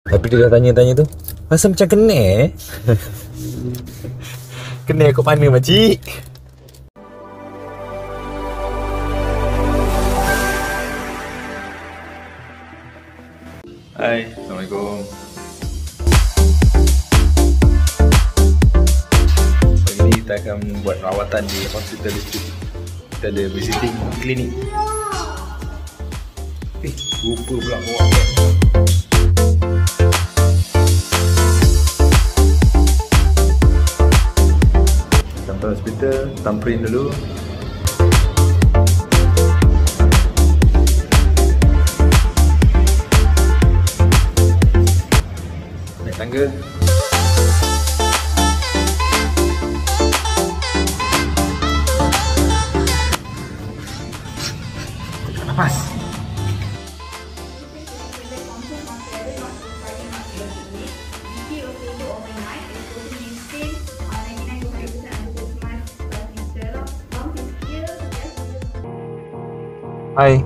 Tapi dia dah tanya-tanya tu, rasa macam kena kena kat mana makcik? Hai, Assalamualaikum. Pagi ni kita akan buat rawatan di hospital district. Kita ada visiting klinik. Lupa pula bawa beg. Sampai hospital, thumbprint dulu. Naik tangga. Tekan nafas. Hai.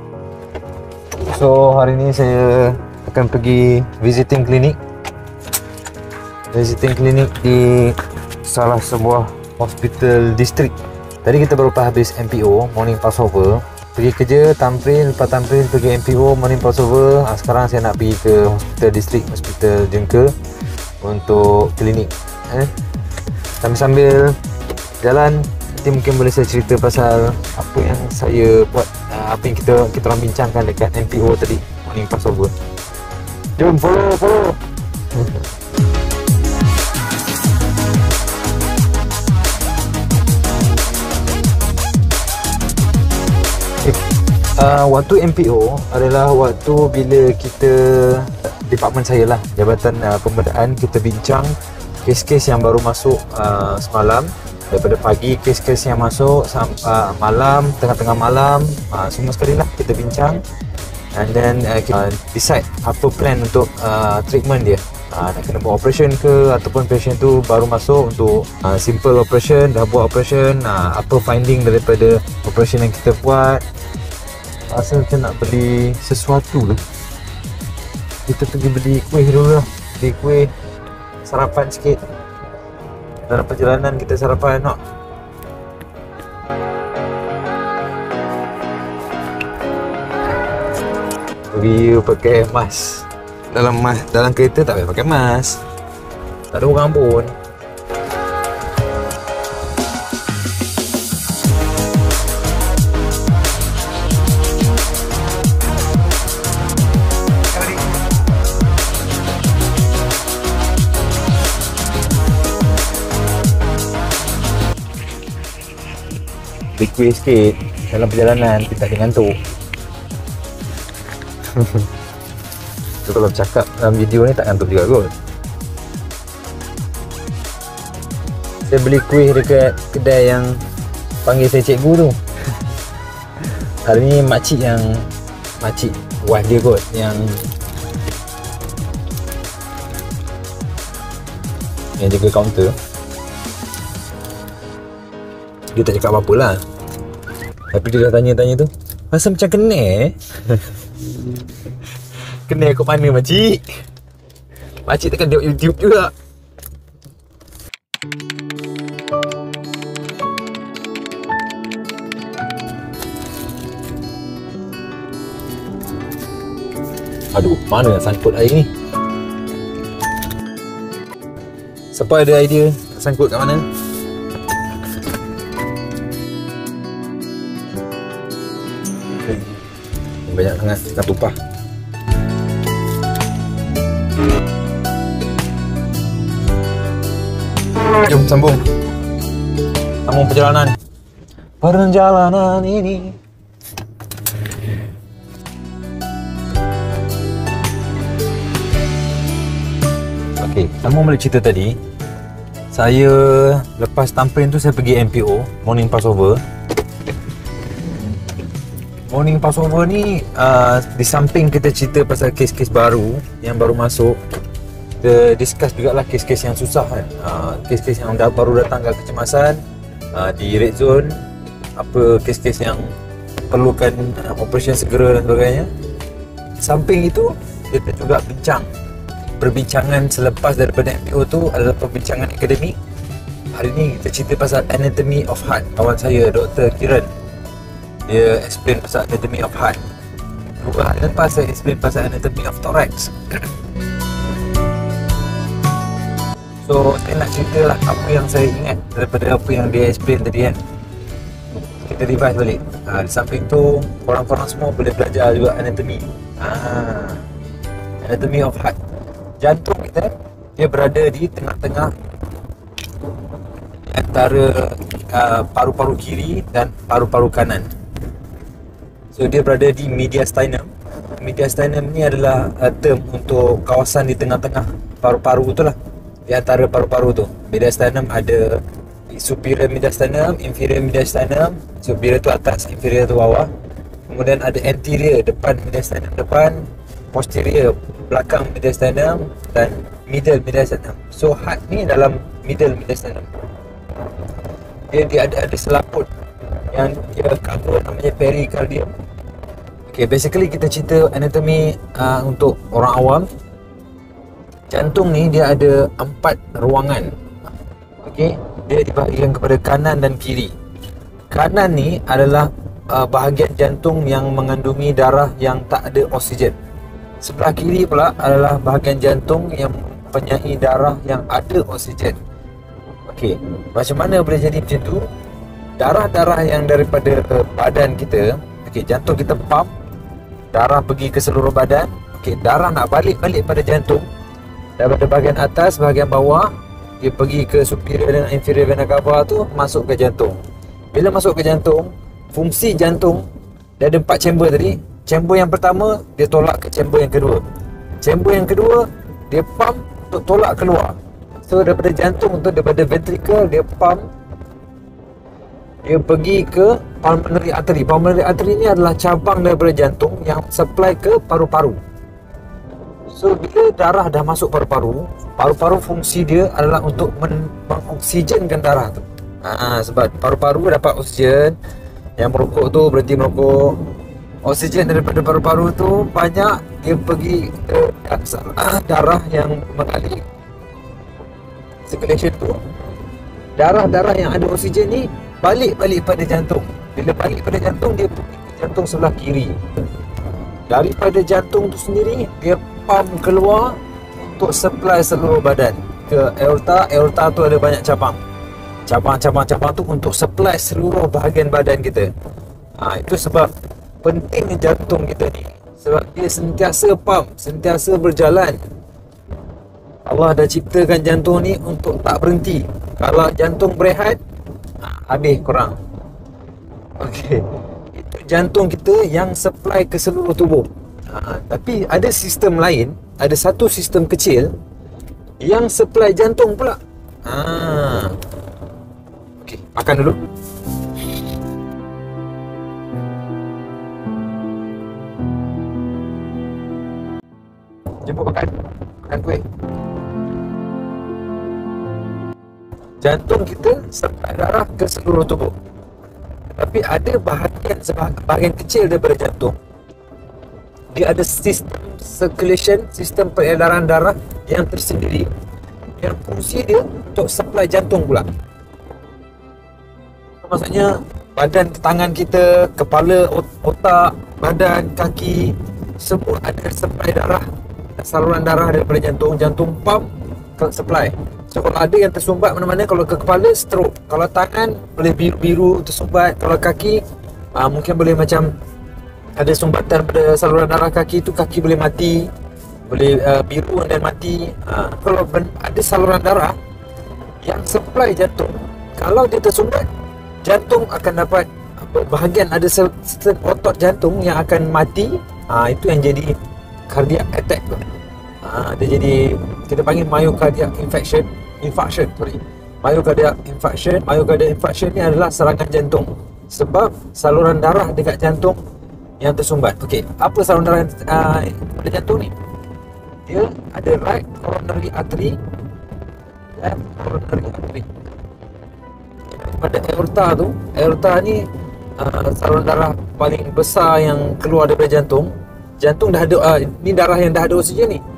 So hari ni saya akan pergi visiting klinik. Visiting klinik di salah sebuah hospital distrik. Tadi kita baru habis MPO, morning passover. Pergi kerja, thumbprint, lepas thumbprint pergi MPO, morning passover. Sekarang saya nak pergi ke hospital distrik, hospital Jengka untuk klinik. Sambil-sambil jalan, nanti mungkin boleh saya cerita pasal apa yang saya buat, apa yang kita orang bincangkan dekat MPO tadi, morning passover. Jom follow. Waktu MPO adalah waktu bila kita, department saya lah, Jabatan Pemberdayaan, kita bincang kes-kes yang baru masuk semalam. Daripada pagi kes-kes yang masuk sampai malam, tengah-tengah malam, semua sekali lah kita bincang. And then kita decide apa plan untuk treatment dia. Nak kena buat operation ke, ataupun patient tu baru masuk untuk simple operation, dah buat operation, apa finding daripada operation yang kita buat. Rasa macam nak beli sesuatu lah. Kita pergi beli kuih dulu lah. Beli kuih, sarapan sikit. Dalam perjalanan kita sarapan nak. Review pakai mask. Dalam kereta tak payah pakai mask. Tak ada orang pun. Kuih sikit dalam perjalanan, kita tak ngantuk. So, kalau cakap dalam video ni tak ngantuk juga kot. Saya beli kuih dekat kedai yang panggil saya cikgu tu. Hari ni makcik wife dia kot yang jaga kaunter. Dia tak cakap apa-apa lah. Tapi dia dah tanya-tanya tu, rasa macam kena kena kat mana makcik? Makcik takkan tengok YouTube juga. Aduh, mana nak sangkut air ni? Siapa ada idea nak sangkut kat mana? Banyak sangat nak tumpah. Jom sambung perjalanan ini. Okey, sambung balik cerita tadi. Saya lepas thumbprint tu saya pergi MPO, morning passover. Morning passover ni di samping kita cerita pasal kes-kes baru yang baru masuk, kita discuss jugalah kes-kes yang susah kan. Kes-kes yang baru datang ke kecemasan di red zone, apa kes-kes yang perlukan operation segera dan sebagainya. Samping itu kita juga bincang perbincangan selepas daripada MPO tu adalah perbincangan akademik. Hari ni kita cerita pasal Anatomy of Heart. Kawan saya Dr. Kiran, dia explain pasal Anatomy of Heart. 2 hari lepas saya explain pasal Anatomy of Thorax. So saya nak ceritalah apa yang saya ingat daripada apa yang dia explain tadi kan. Kita revise balik. Di samping tu korang-korang semua boleh belajar juga anatomy. Anatomy of Heart. Jantung kita, dia berada di tengah-tengah antara paru-paru kiri dan paru-paru kanan. So dia berada di mediastinum. Mediastinum ni adalah term untuk kawasan di tengah-tengah paru-paru tu lah. Di antara paru-paru tu, mediastinum ada superior mediastinum, inferior mediastinum. Superior tu atas, inferior tu bawah. Kemudian ada anterior, depan mediastinum depan, posterior belakang mediastinum, dan middle mediastinum. So heart ni dalam middle mediastinum. Dia ada selaput yang dia cover, namanya pericardium. Okay, basically kita cerita anatomy untuk orang awam. Jantung ni dia ada 4 ruangan. Okay, dia dibahagikan kepada kanan dan kiri. Kanan ni adalah bahagian jantung yang mengandungi darah yang tak ada oksigen. Sebelah kiri pula adalah bahagian jantung yang mempunyai darah yang ada oksigen. Okey, macam mana boleh jadi macam tu? Darah-darah yang daripada badan kita, okey, jantung kita pump, darah pergi ke seluruh badan. Okey, darah nak balik pada jantung daripada bahagian atas, bahagian bawah, dia pergi ke superior dan inferior vena cava tu, masuk ke jantung. Bila masuk ke jantung, fungsi jantung, dia ada 4 chamber tadi. Chamber yang pertama, dia tolak ke chamber yang kedua. Chamber yang kedua, dia pump untuk tolak keluar. So daripada jantung tu, daripada ventricle, dia pump, dia pergi ke pulmonary artery. Pulmonary artery ni adalah cabang daripada jantung yang supply ke paru-paru. So bila darah dah masuk paru-paru, paru-paru fungsi dia adalah untuk mengoksigenkan darah tu. Sebab paru-paru dapat oksigen, yang merokok tu berhenti merokok. Oksigen daripada paru-paru tu banyak, dia pergi ke darah yang mengalir circulation tu. Darah-darah yang ada oksigen ni balik pada jantung. Bila balik pada jantung, dia pergi ke jantung sebelah kiri. Daripada jantung tu sendiri, dia pump keluar untuk supply seluruh badan ke aorta. Aorta tu ada banyak cabang. Cabang-cabang tu untuk supply seluruh bahagian badan kita. Itu sebab pentingnya jantung kita ni. Sebab dia sentiasa pump, sentiasa berjalan. Allah dah ciptakan jantung ni untuk tak berhenti. Kalau jantung berehat, habis korang. Okey, itu jantung kita yang supply ke seluruh tubuh. Tapi ada sistem lain, ada satu sistem kecil yang supply jantung pula. Okey, makan dulu. Jemput makan kuih. Jantung kita supply darah ke seluruh tubuh. Tapi ada bahagian kecil daripada jantung, dia ada sistem circulation, sistem peredaran darah yang tersendiri, yang fungsi dia untuk supply jantung pula. Maksudnya badan, tangan kita, kepala, otak, badan, kaki, semua ada supply darah, saluran darah daripada jantung. Jantung pump ke supply. So kalau ada yang tersumbat mana-mana, kalau ke kepala, stroke. Kalau tangan, boleh biru-biru tersumbat. Kalau kaki, mungkin boleh macam ada sumbatan pada saluran darah kaki tu, kaki boleh mati, boleh biru dan mati. Kalau ada saluran darah yang supply jantung, kalau dia tersumbat, jantung akan dapat bahagian, ada sistem otot jantung yang akan mati. Itu yang jadi cardiac attack tu. Dia jadi, kita panggil myocardial infarction. Myocardial infarction ni adalah serangan jantung sebab saluran darah dekat jantung yang tersumbat. Okey, apa saluran darah pada jantung ni? Dia ada right coronary artery dan coronary artery. Pada aorta tu, aorta ni saluran darah paling besar yang keluar daripada jantung. Jantung dah ada, ni darah yang dah ada oksigen ni.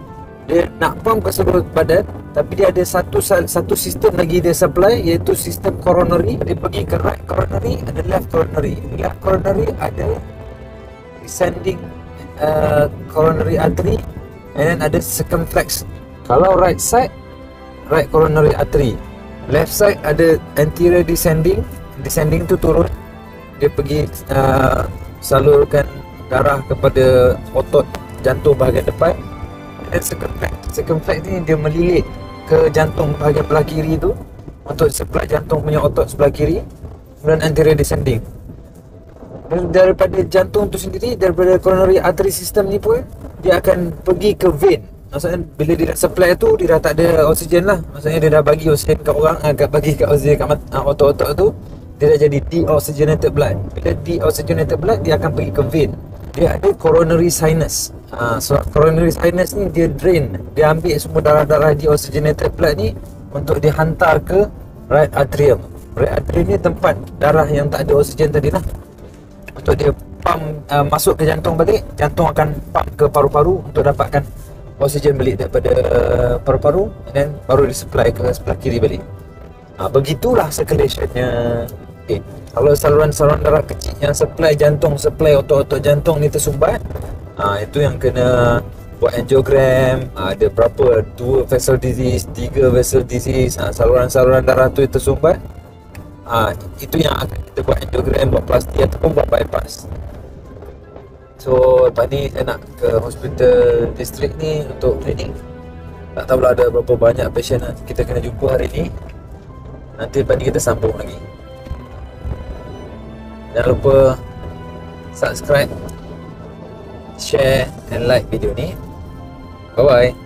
Dia nak pump ke seluruh badan, tapi dia ada satu sistem lagi dia supply, iaitu sistem coronary. Dia pergi ke right coronary, ada left coronary. Left coronary ada descending coronary artery, and then ada circumflex. Kalau right side, right coronary artery. Left side ada anterior descending. Descending tu turun, dia pergi salurkan darah kepada otot jantung bahagian depan. Dan circumflex ni dia melilit ke jantung bahagian belah kiri tu untuk supply jantung punya otot sebelah kiri. Kemudian anterior descending. Dan daripada jantung tu sendiri, daripada coronary artery system ni pun, dia akan pergi ke vein. Maksudnya bila dia dah supply tu, dia dah tak ada oksigen lah. Maksudnya dia dah bagi oksigen kat orang, bagi kat oksigen kat otot-otot tu, dia dah jadi deoxygenated blood. Bila deoxygenated blood, dia akan pergi ke vein. Dia ada coronary sinus. So coronary sinus ni dia drain, dia ambil semua darah-darah deoxygenated blood ni untuk dihantar ke right atrium. Right atrium ni tempat darah yang tak ada oksigen tadi lah, untuk dia pump masuk ke jantung balik. Jantung akan pump ke paru-paru untuk dapatkan oksigen balik daripada paru-paru, dan baru disupply ke sebelah kiri balik. Begitulah circulationnya. Kalau saluran-saluran darah kecil yang supply jantung, supply otot-otot jantung ni tersumbat, itu yang kena buat angiogram. Ada berapa, 2 vessel disease, 3 vessel disease, saluran-saluran darah tu tersumbat. Itu yang akan kita buat angiogram, buat plastik ataupun buat bypass. So lepas ni saya nak ke hospital distrik ni untuk training. Tak tahu lah ada berapa banyak patient kita kena jumpa hari ni. Nanti lepas ni kita sambung lagi. Jangan lupa subscribe, share and like video ni. Bye bye.